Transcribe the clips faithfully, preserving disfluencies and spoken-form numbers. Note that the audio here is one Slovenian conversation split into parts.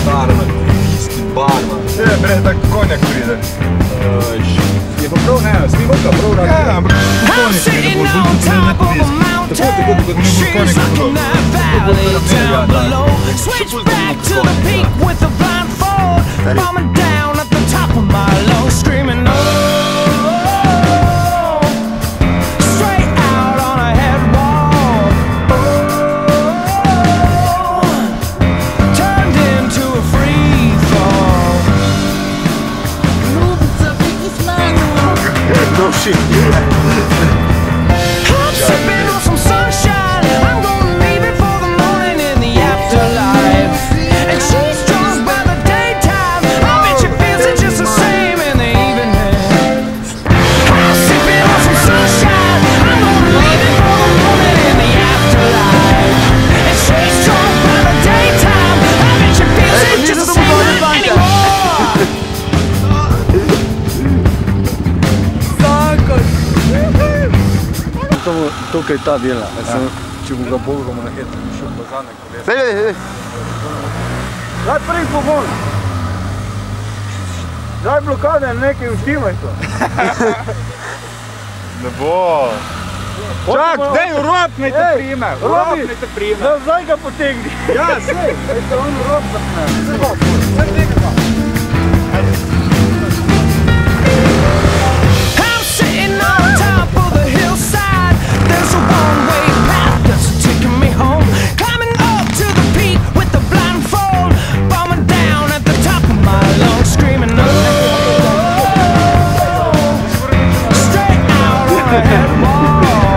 Barva, isti barva. Je, bre, tak konjak pride. Je pa prav, ne, snimaka prav rad. Ja, ampak konjak pride, bolj bolj bolj ne pride. Tako, tako, tako, ne bolj konjak pride. Switch back to the peak with a blindfold, bombing down at the top of my lungs, screaming oh, straight out on a head wall. Oh, turned into a free fall. No shit. I'm sipping on some sunshine. I'm gonna leave it for the morning in the afterlife. And she's drunk by the daytime. I bet she feels it just the same in the evening. I'm sipping on some sunshine. I'm gonna leave it for the morning in the afterlife. And she's drunk by the daytime. I bet she feels it just the same anymore. Tukaj ta dela, če bo ga bolj bomo nahitili, še v bazane kolesa. Sej, sej, sej. Daj prvi pogon. Daj blokade, nekaj uštimaj to. Ne bo. Čak, dej, rob naj te prime. Rob naj te prime. Zdaj ga potegni. Ja, sej. Daj se on rob zapne. I'm sitting on top of the hillside. There's a one-way path that's taking me home. Climbing up to the peak with the blindfold, bombing down at the top of my lungs, screaming oh, straight out on a head wall.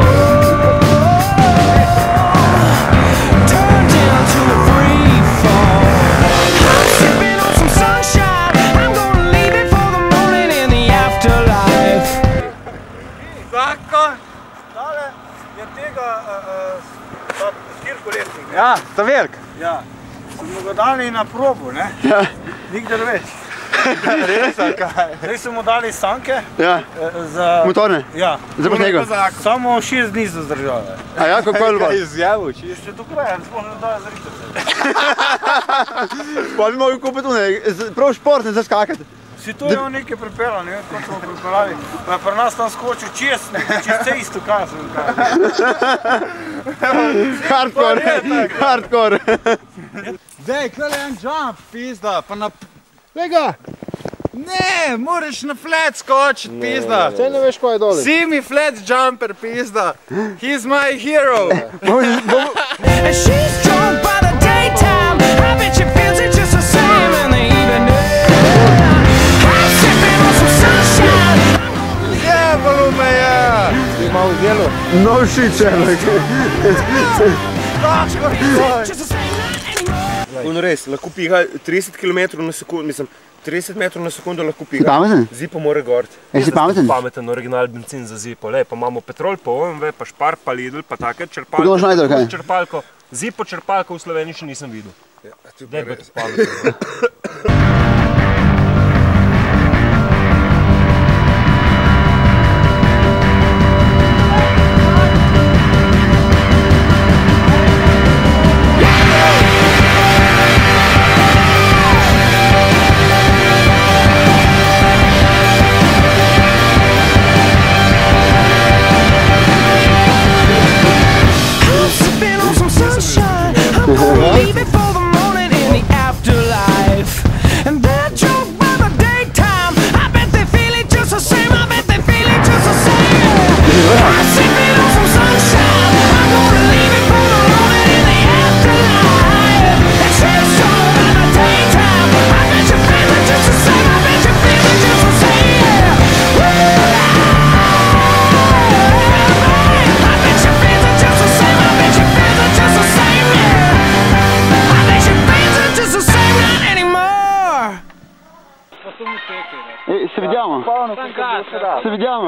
Oh, turned into a free fall. I'm sipping on some sunshine. I'm gonna leave it for the morning in the afterlife. Zakon. Tale je tega štirkolesnik. Ja, ta velik. Ja. Smo ga dali na probo, ne? Ja. Nikdar več. Res, ali kaj? Zdaj smo mu dali sanke. Ja. Za... Motorne? Ja. Zdaj pa snega. Samo šest dni so zdržale. A ja, kako je bilo? Izjavil, čisto. Še do kraja, ne smo ne dajo zarihtati. Pa bi mogli kupiti une, prav športne za skakati. Si to je on nekaj pripeljal, ne vem, kot smo pripeljali. Pa je pri nas tam skočil čez, čez te isto kaj sem kaj. Hardcore, hardcore. Dej, kaj je en jump, pizda, pa na... Lega! Ne, moraš na flat skočiti, pizda. Saj ne veš, kaj je dole. See me flat jumper, pizda. He's my hero. And she's drunk by the daytime. I bet she feels it just the same in the evening. I'm sipping on some sunshine. Jebalo me je. Ti malo vzelo? No shit, čelek. Just the same night anymore. On res, lahko piha trideset kilometrov na sekundo, mislim, trideset metrov na sekundo lahko piha. Si pameten? Zipo mora goriti. Si pameten? Pameten original benzin za Zipo, le, pa imamo petrol, pa O M V, pa Špar, pa Lidl, pa take črpalko. Kako imaš najdel, kaj? Črpalko. Zipo črpalko v Sloveniji še nisem videl. Daj pa to pameten. I'm sipping on some sunshine. I'm gonna leave it for the morning in the afterlife. And they're drunk by the daytime. I bet they feel it just the same. I bet they feel it just the same. I'm sipping on some sunshine. I'm gonna leave it for the morning in the afterlife. And she's drunk by the daytime. I bet you feel it just the same. I bet you feel it just the same. I bet you feel it just the same. I bet you feel it just the same. I bet you feel it just the same. Not anymore. E, se vediamo? Se vediamo?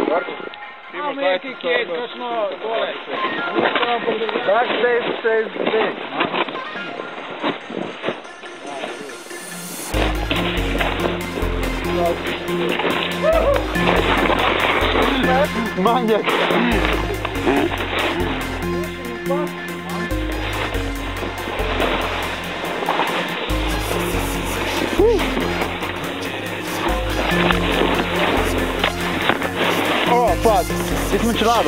Backstage, stage, stage. Manjak. O, patrz, jest michelada.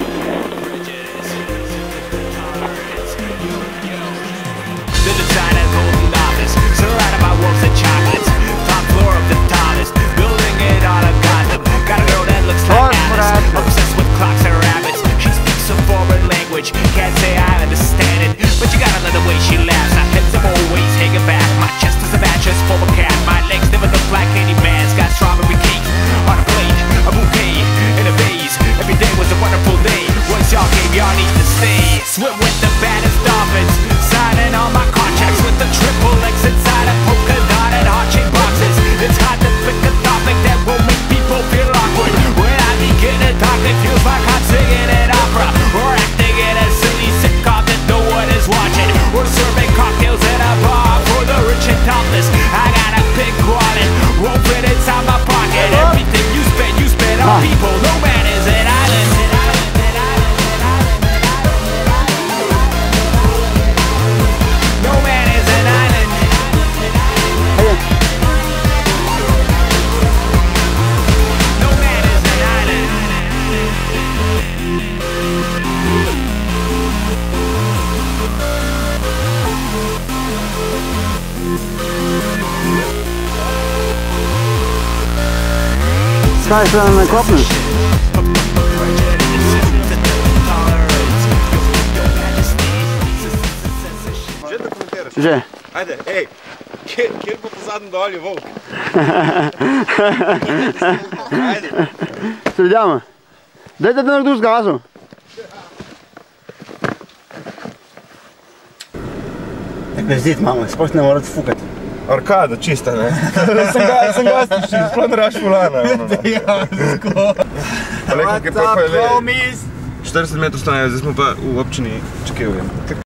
The designer's golden office, surrounded by wolves and chocolates. Top floor of the tallest building it all of Gotham. Got a girl that looks like Alice, obsessed with clocks and rabbits. She speaks a foreign language, can't say I understand it, but you gotta love the way she laughs. My hips are always hanging back, my chest is a mattress for a cat. My legs never look like any man's. Got strawberry cake on a plate, a bouquet in a vase. Every day was a wonderful day. Once y'all came, y'all need to stay. Swim with the baddest dolphins, signing all my contracts with the triple X inside of polka dotted heart-shaped boxes. It's hard to pick a topic that will make people feel awkward. When I begin to talk, it feels like I'm singing an opera or acting in a silly sitcom that no one is watching. We're serving cocktails in a bar for the rich and topless. I got a big wallet, won't fit inside my pocket. Everything you spend, you spend on people. No man is an island. No man is an island. No man is an island. Ska je dan naar Kopnes? Že. Ajde, ej, kjer, kjer bo po zadnjem dolje volk? Ajde. Se vidimo. Dajte da nekdo z gazu. Tako zdit imamo, sploh ne morate fukati. Arkada, čista, ne? Sem ga, sem gastični, sploh ne raš volana. Ja, tako. Pa leko, kjer pa pa je le... štirideset metrov stane, zdaj smo pa v občini Čekevje.